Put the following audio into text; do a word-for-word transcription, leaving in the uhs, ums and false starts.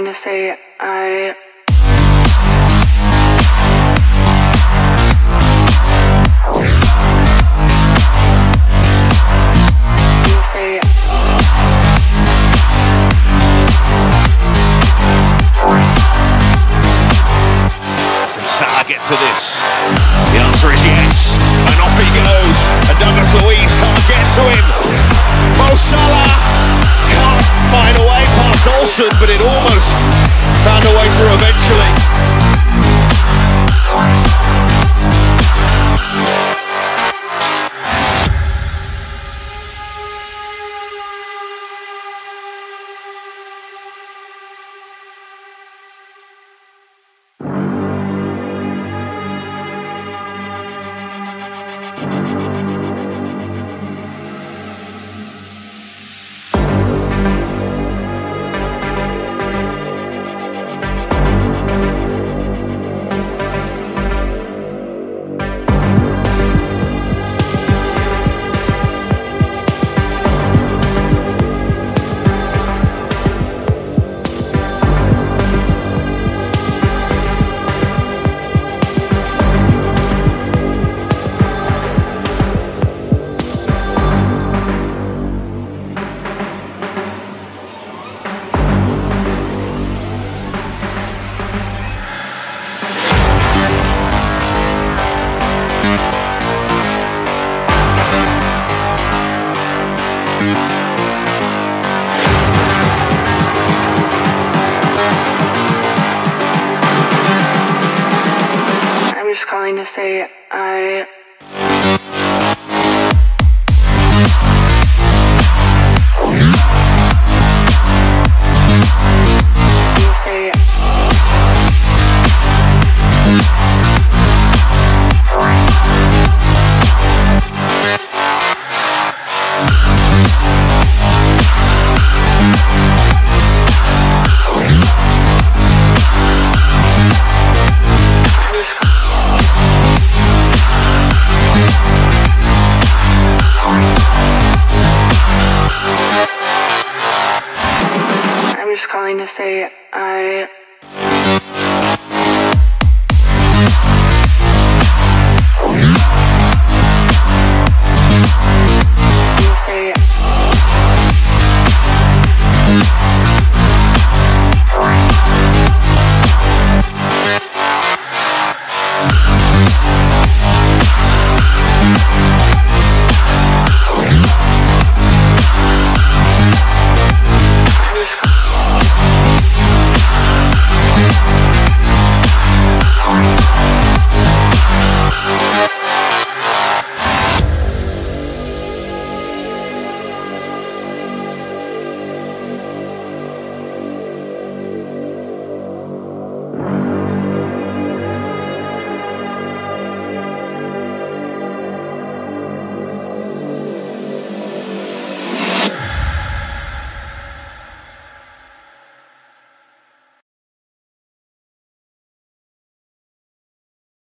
calling to say I... Can Salah get to this? The answer is yes. And off he goes. And Douglas Luiz can't get to him. Mo Salah can't find a way past Olsen, but it almost found a way through eventually. I'm just calling to say I... I'm just calling to say I...